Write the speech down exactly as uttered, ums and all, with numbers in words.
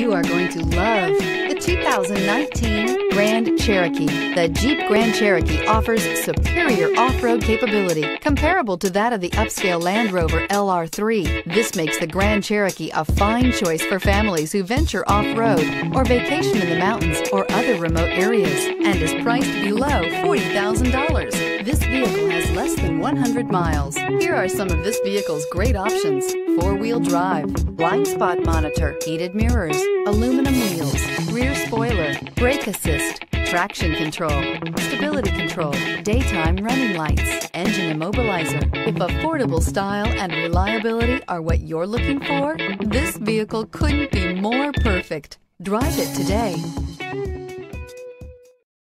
You are going to love the two thousand nineteen Grand Cherokee. The Jeep Grand Cherokee offers superior off-road capability comparable to that of the upscale Land Rover L R three. This makes the Grand Cherokee a fine choice for families who venture off-road or vacation in the mountains or other remote areas, and is priced below forty thousand dollars. This vehicle has less than one hundred miles. Here are some of this vehicle's great options: four-wheel drive, blind spot monitor, heated mirrors, aluminum wheels, rear spoiler, brake assist, traction control, stability control, daytime running lights, engine immobilizer. If affordable style and reliability are what you're looking for, this vehicle couldn't be more perfect. Drive it today.